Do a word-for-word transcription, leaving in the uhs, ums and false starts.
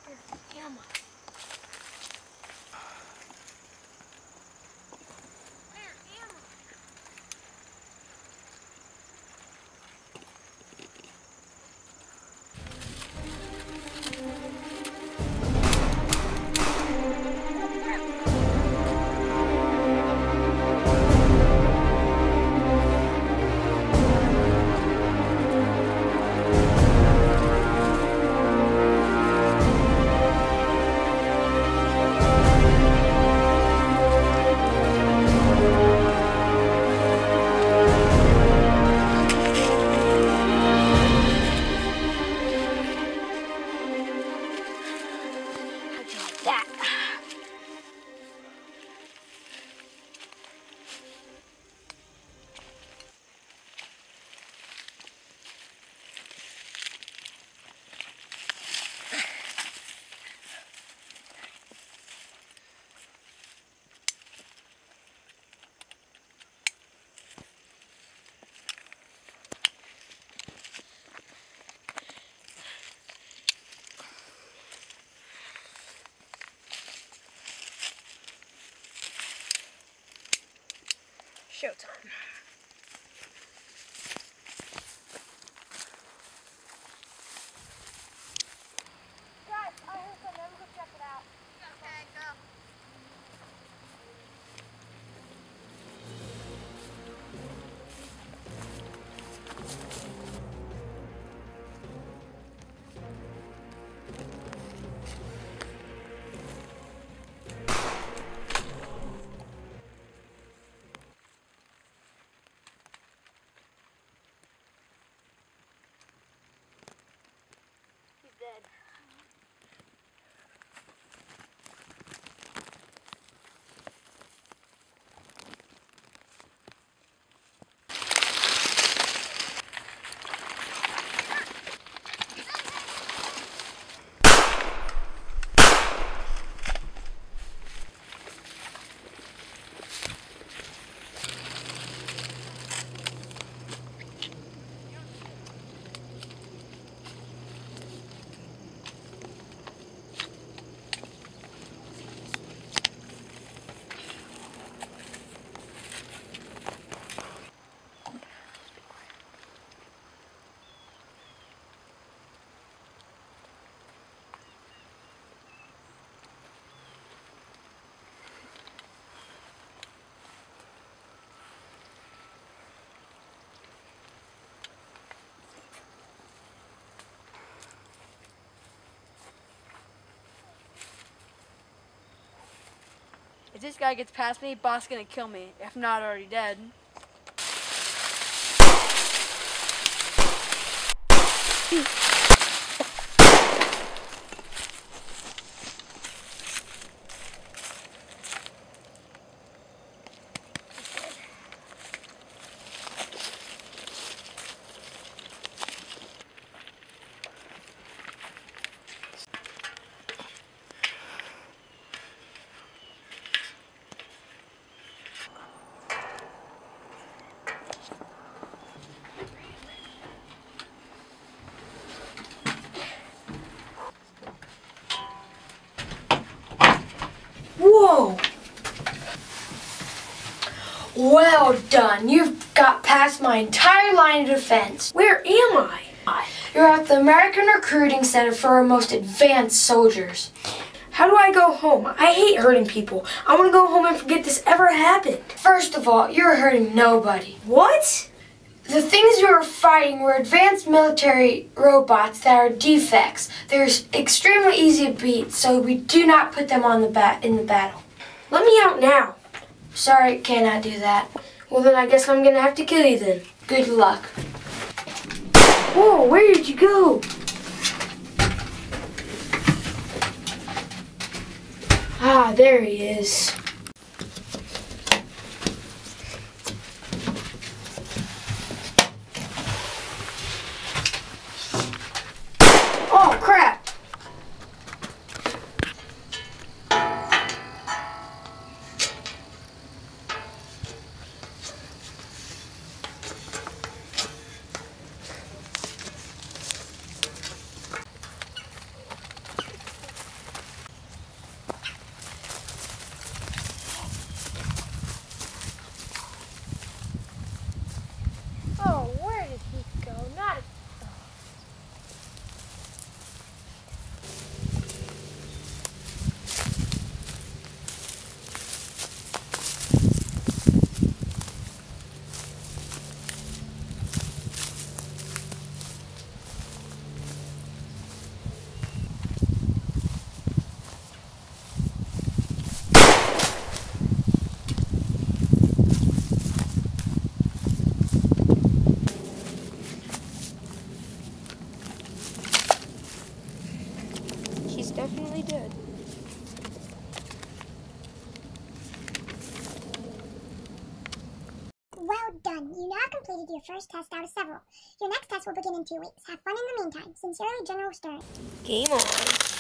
Where am I? Showtime. Guys, I heard something. I'm gonna go check it out. Okay, go. Dead. If this guy gets past me, boss gonna kill me, if not already dead. Whoa! Well done. You've got past my entire line of defense. Where am I? You're at the American Recruiting Center for our most advanced soldiers. How do I go home? I hate hurting people. I want to go home and forget this ever happened. First of all, you're hurting nobody. What? The things you are fighting were advanced military robots that are defects. They're extremely easy to beat, so we do not put them on the bat in the battle. Let me out now. Sorry, cannot do that. Well, then I guess I'm gonna have to kill you then. Good luck. Whoa, where did you go? Ah, there he is. Oh, crap! definitely did. Well done. You now completed your first test out of several. Your next test will begin in two weeks. Have fun in the meantime. Sincerely, General Stern. Game on.